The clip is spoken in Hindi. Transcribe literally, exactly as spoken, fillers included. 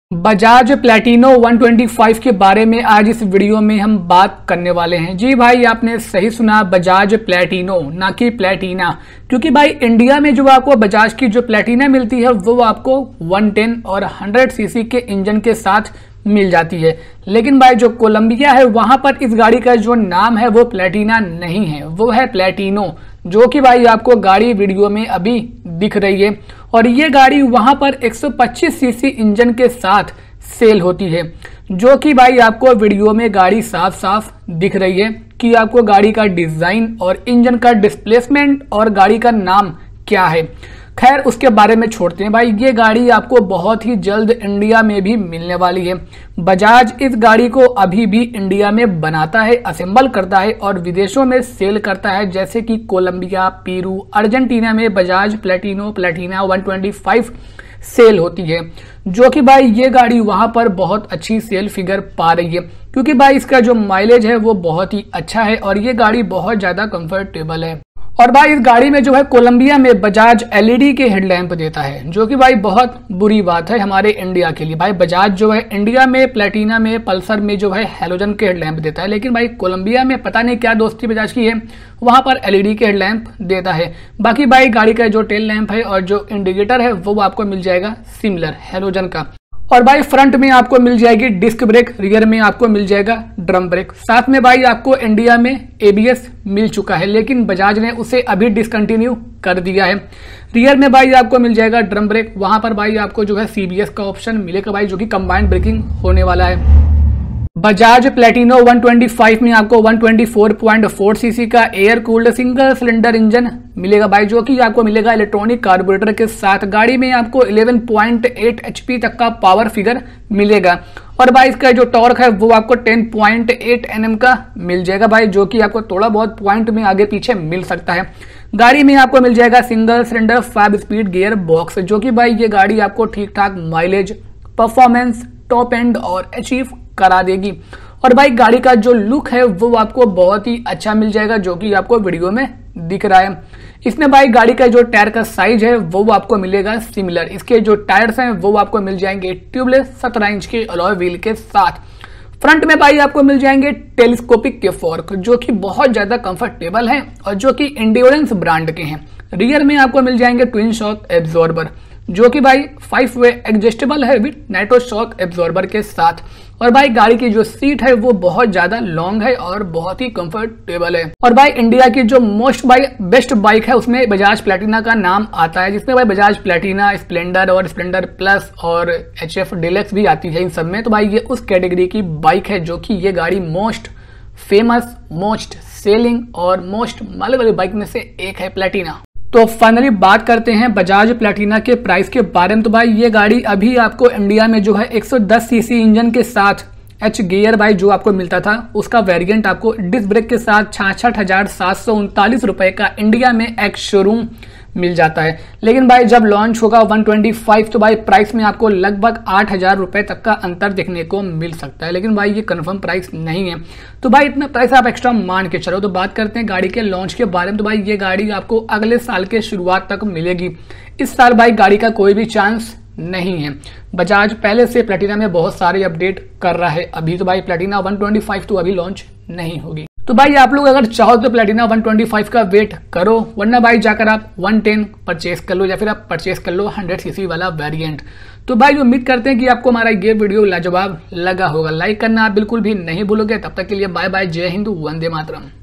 Bajaj Platino one twenty five के बारे में आज इस वीडियो में हम बात करने वाले हैं। जी भाई, आपने सही सुना, बजाज प्लैटिनो, ना कि प्लैटिना। क्योंकि भाई इंडिया में जो आपको बजाज की जो प्लैटिना मिलती है वो आपको वन टेन और हंड्रेड सीसी के इंजन के साथ मिल जाती है। लेकिन भाई जो कोलंबिया है वहां पर इस गाड़ी का जो नाम है वो प्लैटिना नहीं है, वो है प्लैटिनो, जो कि भाई आपको गाड़ी वीडियो में अभी दिख रही है। और ये गाड़ी वहां पर एक सौ पच्चीस सीसी इंजन के साथ सेल होती है, जो कि भाई आपको वीडियो में गाड़ी साफ साफ दिख रही है कि आपको गाड़ी का डिजाइन और इंजन का डिस्प्लेसमेंट और गाड़ी का नाम क्या है। खैर उसके बारे में छोड़ते हैं भाई, ये गाड़ी आपको बहुत ही जल्द इंडिया में भी मिलने वाली है। बजाज इस गाड़ी को अभी भी इंडिया में बनाता है, असेंबल करता है और विदेशों में सेल करता है, जैसे कि कोलंबिया, पेरू, अर्जेंटीना में Bajaj Platino Platina one twenty five sale होती है, जो कि भाई ये गाड़ी वहां पर बहुत अच्छी सेल फिगर पा रही है, क्योंकि भाई इसका जो माइलेज है वो बहुत ही अच्छा है और ये गाड़ी बहुत ज्यादा कंफर्टेबल है। और भाई इस गाड़ी में जो है कोलंबिया में बजाज एलईडी के हेडलैम्प देता है, जो कि भाई बहुत बुरी बात है हमारे इंडिया के लिए। भाई बजाज जो है इंडिया में प्लैटिना में, पल्सर में जो है हैलोजन के हेडलैम्प देता है, लेकिन भाई कोलंबिया में पता नहीं क्या दोस्ती बजाज की है, वहां पर एलईडी के हेडलैम्प देता है। बाकी भाई गाड़ी का जो टेल लैंप है और जो इंडिकेटर है वो आपको मिल जाएगा सिमिलर हैलोजन का। और भाई फ्रंट में आपको मिल जाएगी डिस्क ब्रेक, रियर में आपको मिल जाएगा ड्रम ब्रेक। साथ में भाई आपको इंडिया में एबीएस मिल चुका है, लेकिन बजाज ने उसे अभी डिसकंटिन्यू कर दिया है। रियर में भाई आपको मिल जाएगा ड्रम ब्रेक, वहां पर भाई आपको जो है सीबीएस का ऑप्शन मिलेगा भाई, जो कि कंबाइंड ब्रेकिंग होने वाला है। Bajaj Platino one twenty five में आपको one twenty four point four CC का air cooled single cylinder engine मिलेगा भाई, जो कि आपको मिलेगा इलेक्ट्रॉनिक कार्बोरेटर के साथ। गाड़ी में आपको इलेवन पॉइंट एट एचपी तक का पावर फिगर मिलेगा और भाई इसका जो टॉर्क है वो आपको टेन पॉइंट एट एनएम का मिल जाएगा भाई, जो कि आपको थोड़ा बहुत पॉइंट में आगे पीछे मिल सकता है। गाड़ी में आपको मिल जाएगा single cylinder five speed gear box, जो कि भाई ये गाड़ी आपको ठीक ठाक माइलेज, परफॉर्मेंस, टॉप एंड और अचीव करा देगी। और भाई गाड़ी का जो लुक है वो आपको बहुत ही अच्छा मिल जाएगा, जो कि आपको वीडियो में दिख रहा है। इसमें भाई गाड़ी का जो टायर का साइज है वो आपको मिलेगा सिमिलर। इसके जो टायर्स हैं वो आपको मिल जाएंगे ट्यूबलेस सत्रह इंच के अलॉय व्हील के साथ। फ्रंट में भाई आपको मिल जाएंगे टेलीस्कोपिक के फोर्क, जो कि बहुत ज्यादा कंफर्टेबल है और जो कि एंड्योरेंस ब्रांड के हैं। रियर में आपको मिल जाएंगे ट्विन शॉक एब्जॉर्बर, जो कि भाई फाइव वे एडजस्टेबल है विद नाइट्रो शॉक एब्जॉर्बर के साथ। और भाई गाड़ी की जो सीट है वो बहुत ज्यादा लॉन्ग है और बहुत ही कंफर्टेबल है। और भाई इंडिया की जो मोस्ट बाइक बेस्ट बाइक है उसमें बजाज प्लैटिना का नाम आता है, जिसमें भाई बजाज प्लैटिना, स्प्लेंडर और स्प्लेंडर प्लस और एचएफ डिलक्स भी आती है इन सब में। तो भाई ये उस कैटेगरी की बाइक है जो कि ये गाड़ी मोस्ट फेमस, मोस्ट सेलिंग और मोस्ट माले वाली बाइक में से एक है प्लैटिना। तो फाइनली बात करते हैं बजाज प्लैटिना के प्राइस के बारे में। तो भाई ये गाड़ी अभी आपको इंडिया में जो है एक सौ दस सीसी इंजन के साथ एच गियर भाई जो आपको मिलता था, उसका वेरिएंट आपको डिस्क ब्रेक के साथ छियासठ हजार सात सौ उनतालीस रुपए का इंडिया में एक्स शोरूम मिल जाता है। लेकिन भाई जब लॉन्च होगा वन ट्वेंटी फाइव तो भाई प्राइस में आपको लगभग आठ हजार रुपए तक का अंतर देखने को मिल सकता है, लेकिन भाई ये कंफर्म प्राइस नहीं है। तो भाई इतना प्राइस आप एक्स्ट्रा मान के चलो। तो बात करते हैं गाड़ी के लॉन्च के बारे में। तो भाई ये गाड़ी आपको अगले साल के शुरुआत तक मिलेगी। इस साल भाई गाड़ी का कोई भी चांस नहीं है। बजाज पहले से प्लैटिना में बहुत सारे अपडेट कर रहा है अभी, तो भाई प्लैटिना वन ट्वेंटी फाइव तो अभी लॉन्च नहीं होगी। तो भाई आप लोग अगर चाहो तो प्लैटिना वन ट्वेंटी फाइव का वेट करो, वरना भाई जाकर आप वन टेन परचेस कर लो या फिर आप परचेस कर लो हंड्रेड सीसी वाला वेरिएंट। तो भाई उम्मीद करते हैं कि आपको हमारा ये वीडियो लाजवाब लगा होगा। लाइक करना आप बिल्कुल भी नहीं भूलोगे। तब तक के लिए बाय बाय, जय हिंद, वंदे मातरम।